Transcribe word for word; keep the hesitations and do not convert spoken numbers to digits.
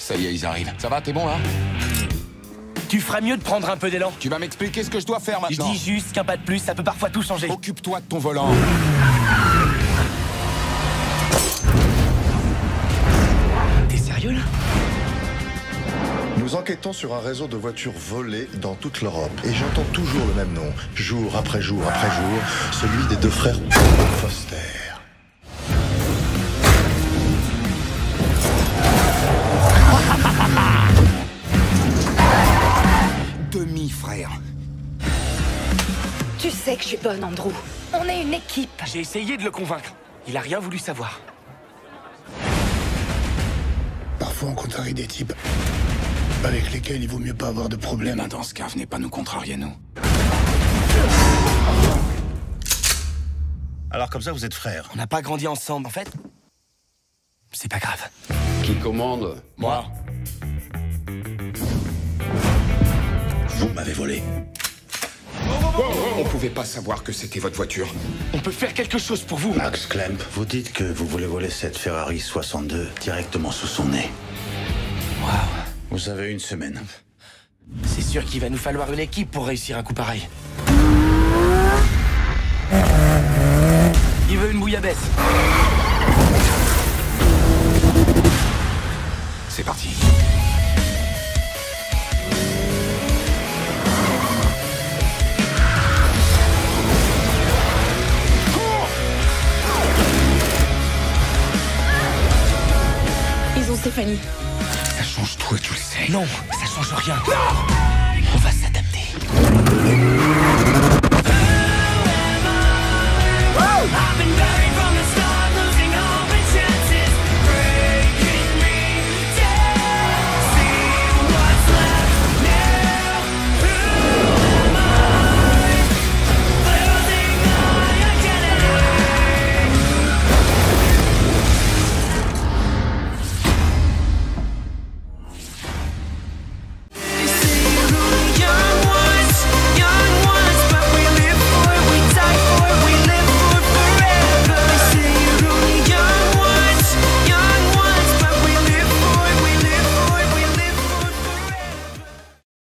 Ça y est, ils arrivent. Ça va, t'es bon là? Tu ferais mieux de prendre un peu d'élan. Tu vas m'expliquer ce que je dois faire Je maintenant. dis juste qu'un pas de plus, ça peut parfois tout changer. Occupe-toi de ton volant. T'es sérieux là? Nous enquêtons sur un réseau de voitures volées dans toute l'Europe. Et j'entends toujours le même nom, jour après jour après jour, celui des deux frères Foster. Demi-frère. Tu sais que je suis bonne, Andrew. On est une équipe. J'ai essayé de le convaincre. Il a rien voulu savoir. Parfois, on contrarie des types avec lesquels il vaut mieux pas avoir de problème. Mais dans ce cas, venez pas nous contrarier, nous. Alors comme ça, vous êtes frères. On n'a pas grandi ensemble, en fait. C'est pas grave. Qui commande? Moi. Vous m'avez volé. On pouvait pas savoir que c'était votre voiture. On peut faire quelque chose pour vous. Max Clemp, vous dites que vous voulez voler cette Ferrari soixante-deux directement sous son nez. Waouh. Vous avez une semaine. C'est sûr qu'il va nous falloir une équipe pour réussir un coup pareil. Il veut une bouillabaisse. C'est parti. Ils ont Stéphanie. Ça change tout et tu le sais. Non, ça change rien. Non. On va s'adapter. I've been buried.